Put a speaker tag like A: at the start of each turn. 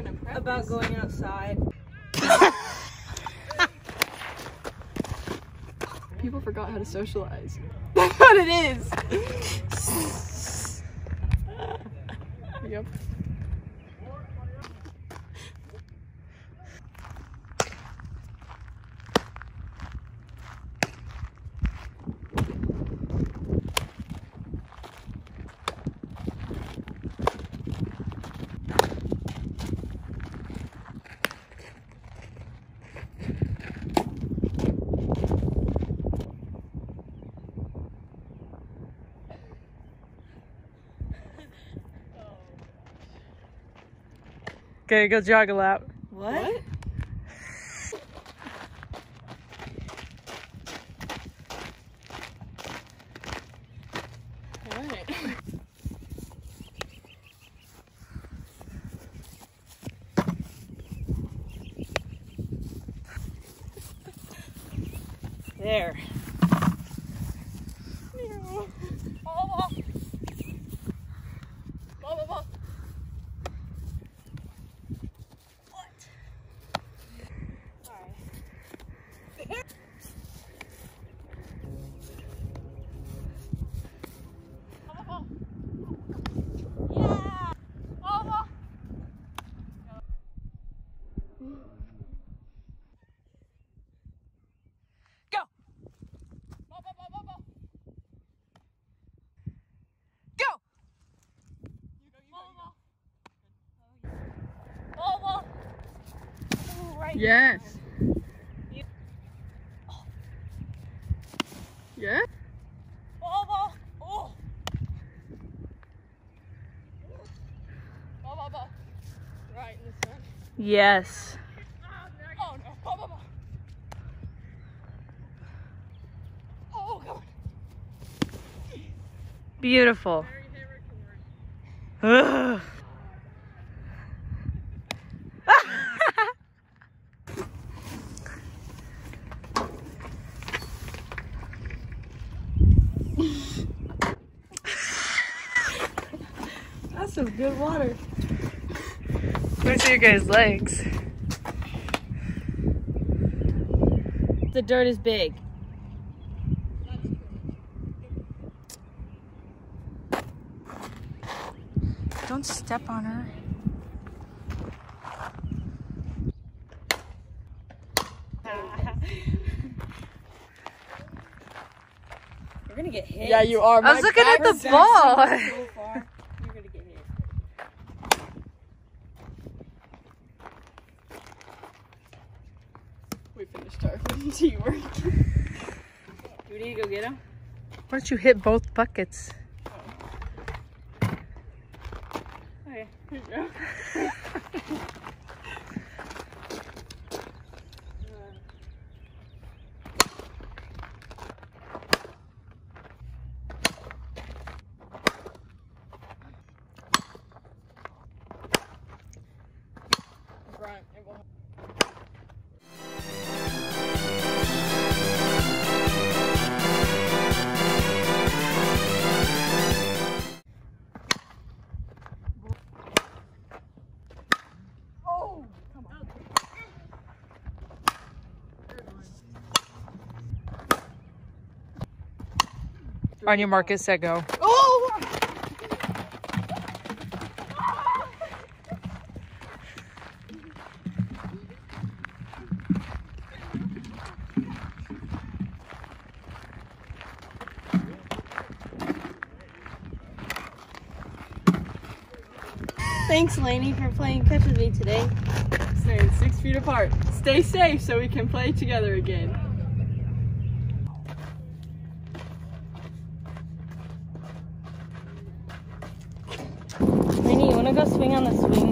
A: about going outside.
B: People forgot how to socialize. That's what it is. Yep.
C: Okay, go jog a lap.
A: What?
B: Alright.
A: There.
B: Yes. Yeah. Right in the sun.
C: Yes.
B: Oh no. Oh god.
C: Beautiful. Ugh.
B: That's some good water.
C: Let me see your guys' legs.
A: The dirt is big.
C: Don't step on her.
A: You're gonna get hit.
B: Yeah, you are.
C: I was looking at the ball.
A: So far, you're gonna get hit.
B: We finished our teamwork.
A: Do we need to go get him?
C: Why don't you hit both buckets?
A: Okay.
B: Here you go.
C: On your mark, set, go.
B: Oh!
A: Thanks, Lainey, for playing catch with me today.
B: Staying 6 feet apart. Stay safe so we can play together again.
A: Lainey, you wanna go swing on the swing?